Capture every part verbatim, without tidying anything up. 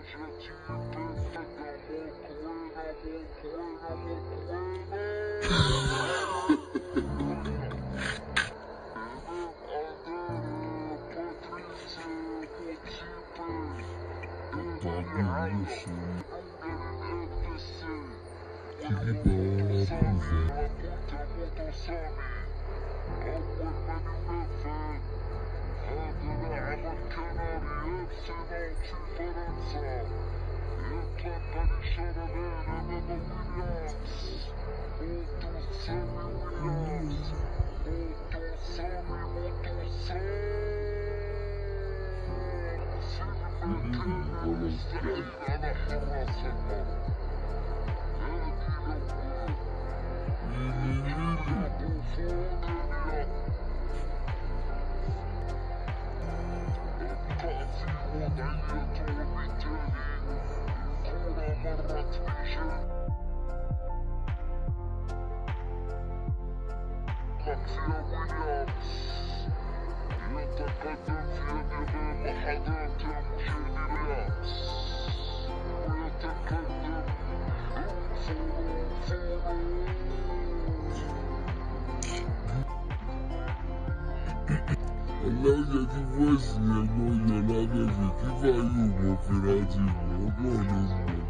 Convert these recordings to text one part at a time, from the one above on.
Olha que você não olha lá, meu filho, que vai o operativo, agora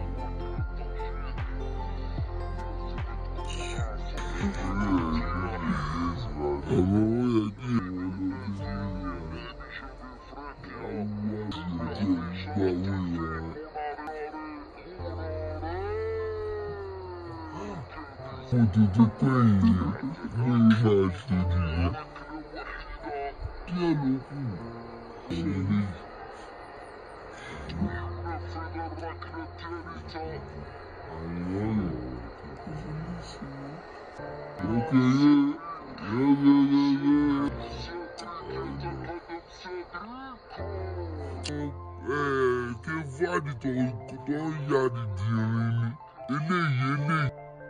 Puto do país, não basta dizer. Que é loucura. Ok, é, que vale todo olhar de dinheiro, ele, ele.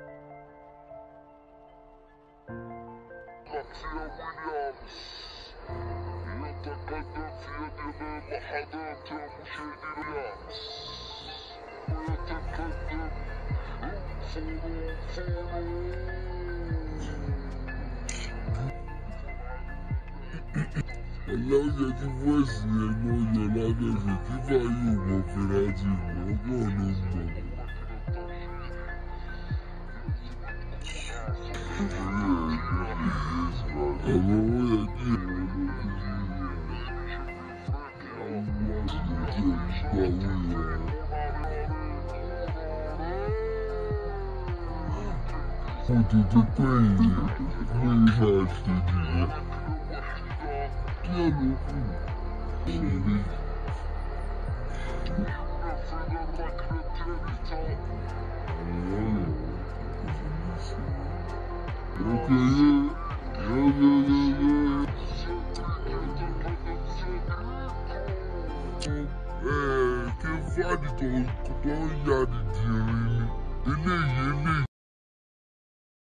Olha que você não olha lá, meu filho, que vai o operativo, agora Puto do país, não basta dizer. Que é loucura. Ok, é, que vale todo olhar de dinheiro, ele, ele.